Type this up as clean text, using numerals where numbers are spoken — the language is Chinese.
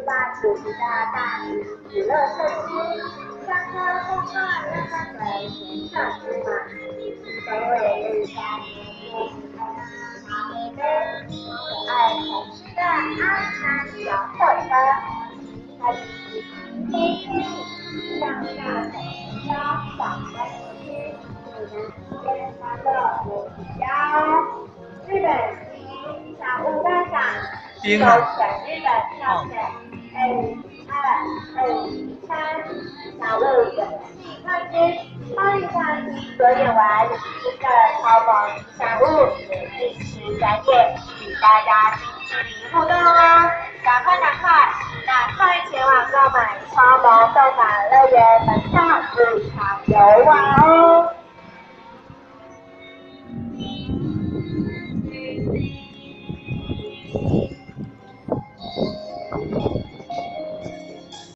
办主题的大型娱乐设施，像是动画让他们全场布满，周围日下年夜咖啡杯，可爱可吃的阿餐小火车，还有飞机上下走高小班区，你能天欢乐不疲劳。日本新小屋观赏，是由全日本挑选2、2、2、3小屋游戏冠军，欢迎大家昨天玩新的超萌小屋也一起展演，与大家近距离互动哦！赶快前往购买超萌动感乐园门票入场游玩哦！